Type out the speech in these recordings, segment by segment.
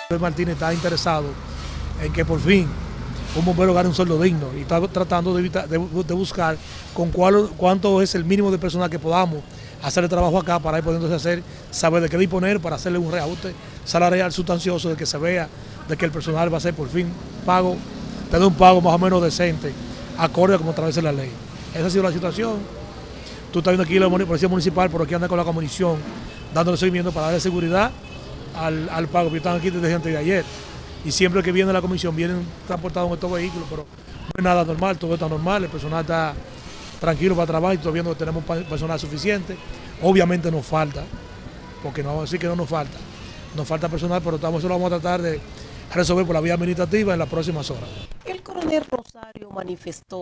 Martínez está interesado en que por fin un bombero gane un sueldo digno y está tratando de buscar cuánto es el mínimo de personal que podamos hacer el trabajo acá para ir pudiéndose hacer, saber de qué disponer para hacerle un reajuste salarial sustancioso, de que se vea de que el personal va a ser por fin pago, tener un pago más o menos decente, acorde a como establece la ley. Esa ha sido la situación. Tú estás viendo aquí la Policía Municipal, por aquí anda con la comisión, dándole seguimiento para darle seguridad al pago, porque están aquí desde antes de ayer. Y siempre que viene la comisión, vienen transportados en estos vehículos, pero no es nada normal, todo está normal, el personal está tranquilo para trabajar y todavía no tenemos personal suficiente. Obviamente nos falta, porque no vamos a decir que no nos falta personal, pero eso lo vamos a tratar de resolver por la vía administrativa en las próximas horas. El coronel Rosario manifestó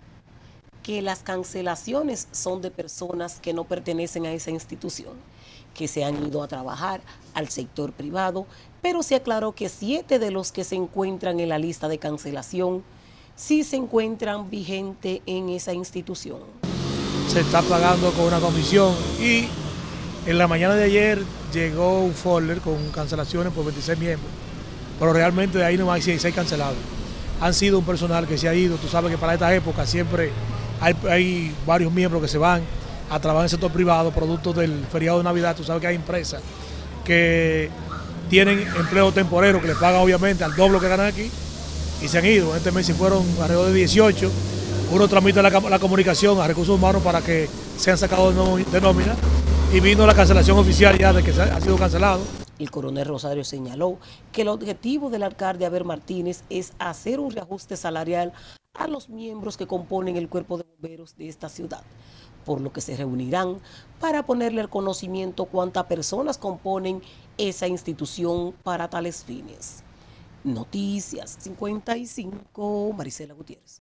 que las cancelaciones son de personas que no pertenecen a esa institución, que se han ido a trabajar al sector privado, pero se aclaró que 7 de los que se encuentran en la lista de cancelación sí se encuentran vigentes en esa institución. Se está pagando con una comisión y en la mañana de ayer llegó un folder con cancelaciones por 26 miembros, pero realmente de ahí no hay 6 cancelados. Han sido un personal que se ha ido, tú sabes que para esta época siempre hay varios miembros que se van a trabajar en el sector privado, producto del feriado de Navidad. Tú sabes que hay empresas que tienen empleo temporero, que les pagan obviamente al doble que ganan aquí, y se han ido. Este mes se fueron alrededor de 18. Uno tramita la comunicación a recursos humanos para que sean sacados de nómina, y vino la cancelación oficial ya de que ha sido cancelado. El coronel Rosario señaló que el objetivo del alcalde Aber Martínez es hacer un reajuste salarial a los miembros que componen el cuerpo de bomberos de esta ciudad, por lo que se reunirán para ponerle al conocimiento cuántas personas componen esa institución para tales fines. Noticias 55, Marisela Gutiérrez.